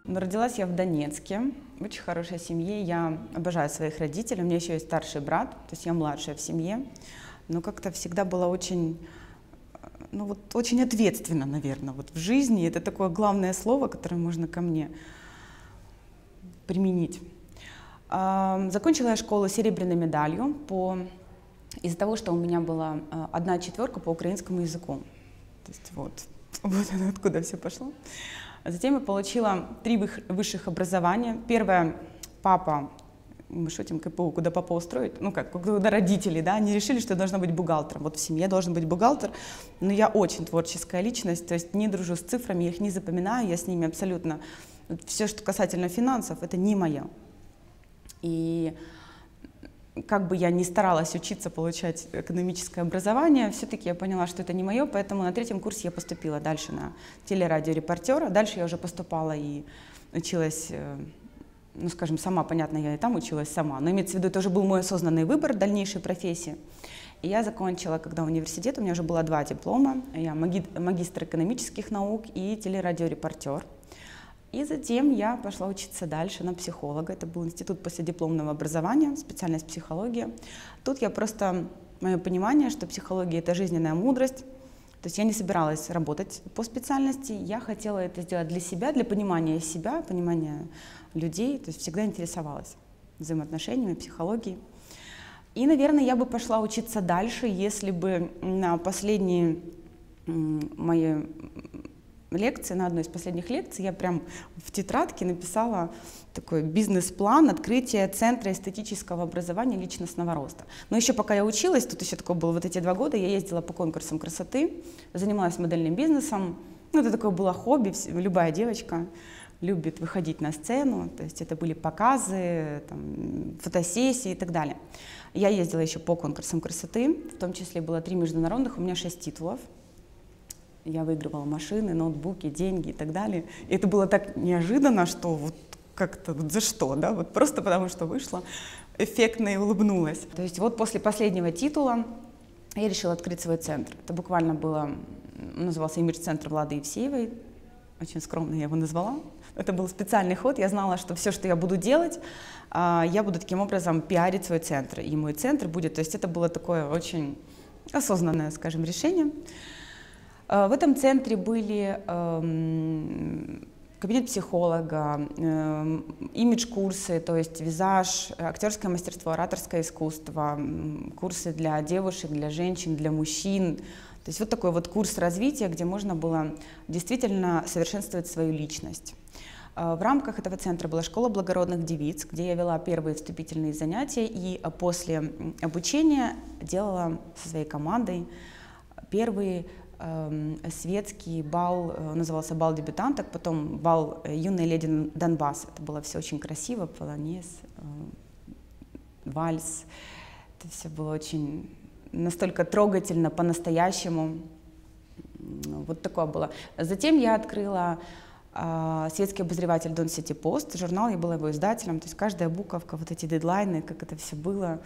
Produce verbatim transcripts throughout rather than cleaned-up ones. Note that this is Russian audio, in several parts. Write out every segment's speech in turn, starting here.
Но родилась я в Донецке, в очень хорошей семье. Я обожаю своих родителей. У меня еще есть старший брат, то есть я младшая в семье. Но как-то всегда была очень, ну вот, очень ответственна, наверное, вот в жизни. Это такое главное слово, которое можно ко мне применить. Закончила я школу серебряной медалью по... из-за того, что у меня была одна четверка по украинскому языку. То есть вот, вот оно откуда все пошло. Затем я получила три высших образования. Первое, папа, мы шутим, КПУ, куда папа устроит, ну как, куда родители, да, они решили, что я должна быть бухгалтером. Вот в семье должен быть бухгалтер, но я очень творческая личность, то есть не дружу с цифрами, я их не запоминаю, я с ними абсолютно... Все, что касательно финансов, это не мое. И как бы я ни старалась учиться получать экономическое образование, все-таки я поняла, что это не мое, поэтому на третьем курсе я поступила дальше на телерадиорепортера. Дальше я уже поступала и училась, ну скажем, сама, понятно, я и там училась сама, но имеется в виду, это уже был мой осознанный выбор дальнейшей профессии. И я закончила, когда университет, у меня уже было два диплома, я маги, магистр экономических наук и телерадиорепортер. И затем я пошла учиться дальше на психолога. Это был институт последипломного образования, специальность психология. Тут я просто, мое понимание, что психология — это жизненная мудрость. То есть я не собиралась работать по специальности, я хотела это сделать для себя, для понимания себя, понимания людей. То есть всегда интересовалась взаимоотношениями, психологией. И, наверное, я бы пошла учиться дальше, если бы на последние мои... лекции, на одной из последних лекций я прям в тетрадке написала такой бизнес-план открытия Центра эстетического образования личностного роста. Но еще пока я училась, тут еще такое было вот эти два года, я ездила по конкурсам красоты, занималась модельным бизнесом. Ну, это такое было хобби, любая девочка любит выходить на сцену, то есть это были показы, там, фотосессии и так далее. Я ездила еще по конкурсам красоты, в том числе было три международных, у меня шесть титулов. Я выигрывала машины, ноутбуки, деньги и так далее. И это было так неожиданно, что вот как-то вот за что, да, вот просто потому что вышла эффектно и улыбнулась. То есть вот после последнего титула я решила открыть свой центр. Это буквально было, назывался имидж-центр Влады Евсеевой, очень скромно я его назвала. Это был специальный ход, я знала, что все, что я буду делать, я буду таким образом пиарить свой центр. И мой центр будет, то есть это было такое очень осознанное, скажем, решение. В этом центре были э, кабинет психолога, э, имидж-курсы, то есть визаж, актерское мастерство, ораторское искусство, курсы для девушек, для женщин, для мужчин. То есть вот такой вот курс развития, где можно было действительно совершенствовать свою личность. В рамках этого центра была школа благородных девиц, где я вела первые вступительные занятия и после обучения делала со своей командой первые светский бал, назывался бал дебютанток, потом бал юной леди Донбасс. Это было все очень красиво, полонез, вальс. Это все было очень настолько трогательно, по-настоящему. Вот такое было. Затем я открыла светский обозреватель Don City Post, журнал, я была его издателем, то есть каждая буковка, вот эти дедлайны, как это все было.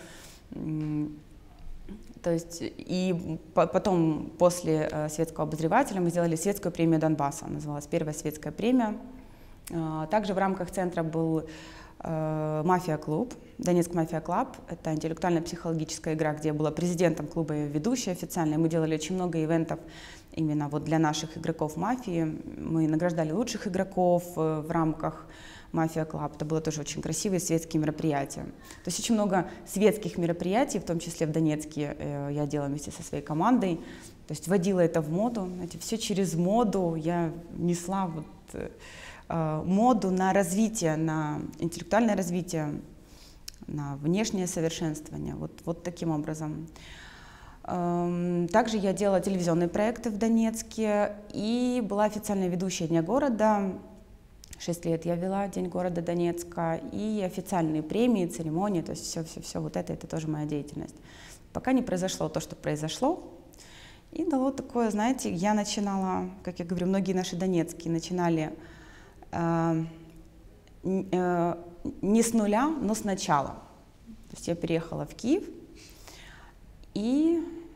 То есть и потом, после э, светского обозревателя, мы сделали светскую премию Донбасса, называлась первая светская премия. Э, также в рамках центра был э, мафия-клуб, Донецк мафия-клуб. Это интеллектуально-психологическая игра, где я была президентом клуба и ведущей официально. Мы делали очень много ивентов именно вот для наших игроков мафии. Мы награждали лучших игроков э, в рамках Мафия Клаб. Это было тоже очень красивые светские мероприятия. То есть очень много светских мероприятий, в том числе в Донецке, я делала вместе со своей командой. То есть вводила это в моду. Знаете, все через моду я несла вот, э, моду на развитие, на интеллектуальное развитие, на внешнее совершенствование. Вот, вот таким образом. Эм, также я делала телевизионные проекты в Донецке и была официальной ведущей Дня города. Шесть лет я вела День города Донецка и официальные премии, церемонии, то есть все-все-все вот это, это тоже моя деятельность. Пока не произошло то, что произошло, и дало такое, знаете, я начинала, как я говорю, многие наши донецкие начинали э, э, не с нуля, но сначала. То есть я переехала в Киев и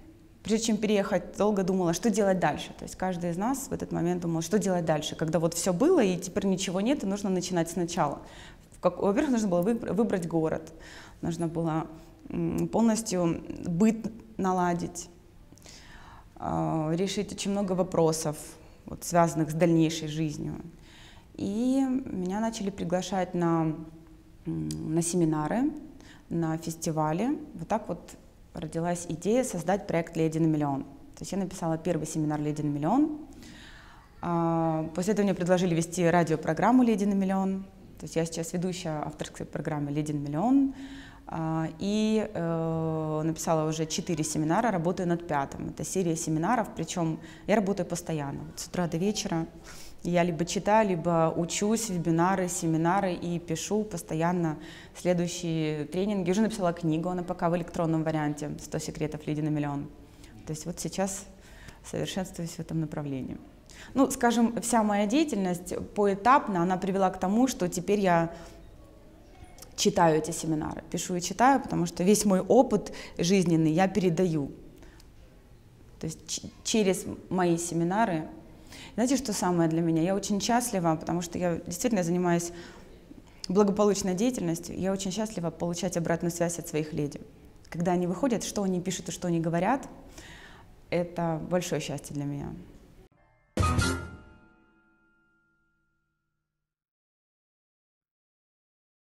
прежде чем переехать, долго думала, что делать дальше. То есть каждый из нас в этот момент думал, что делать дальше, когда вот все было, и теперь ничего нет, и нужно начинать сначала. Во-первых, нужно было выбрать город, нужно было полностью быт наладить, решить очень много вопросов, вот, связанных с дальнейшей жизнью. И меня начали приглашать на, на семинары, на фестивали. Вот так вот родилась идея создать проект «Леди на миллион». То есть я написала первый семинар «Леди на миллион». После этого мне предложили вести радиопрограмму «Леди на миллион». То есть я сейчас ведущая авторской программы «Леди на миллион». И э, написала уже четыре семинара, работаю над пятым. Это серия семинаров, причем я работаю постоянно, вот с утра до вечера. Я либо читаю, либо учусь, вебинары, семинары и пишу постоянно следующие тренинги. Уже написала книгу, она пока в электронном варианте «сто секретов леди на миллион». То есть вот сейчас совершенствуюсь в этом направлении. Ну, скажем, вся моя деятельность поэтапно, она привела к тому, что теперь я читаю эти семинары, пишу и читаю, потому что весь мой опыт жизненный я передаю. То есть через мои семинары. Знаете, что самое для меня? Я очень счастлива, потому что я действительно занимаюсь благополучной деятельностью. Я очень счастлива получать обратную связь от своих леди. Когда они выходят, что они пишут и что они говорят, это большое счастье для меня.